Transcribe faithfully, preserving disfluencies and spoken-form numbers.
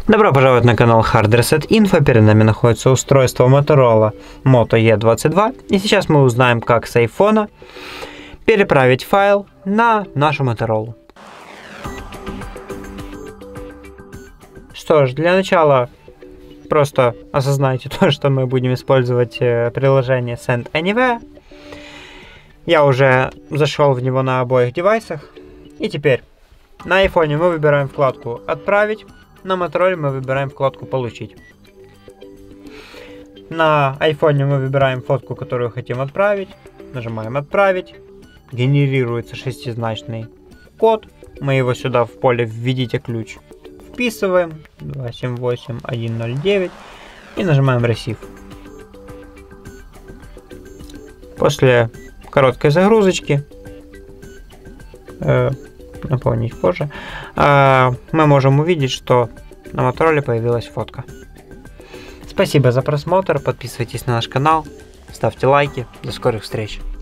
Добро пожаловать на канал Hard Reset Info. Перед нами находится устройство Motorola Moto E двадцать два. И сейчас мы узнаем, как с айфона переправить файл на нашу Motorola. Что ж, для начала просто осознайте то, что мы будем использовать приложение Send Anywhere. Я уже зашел в него на обоих девайсах. И теперь на айфоне мы выбираем вкладку «Отправить», на Motorola мы выбираем вкладку «Получить». На айфоне мы выбираем фотку, которую хотим отправить, нажимаем «Отправить», генерируется шестизначный код, мы его сюда в поле «Введите ключ» вписываем, два семь восемь один ноль девять, и нажимаем «Receive». После короткой загрузочки, э, наполнить позже, э, мы можем увидеть, что на Motorola появилась фотка. Спасибо за просмотр, подписывайтесь на наш канал, ставьте лайки, до скорых встреч.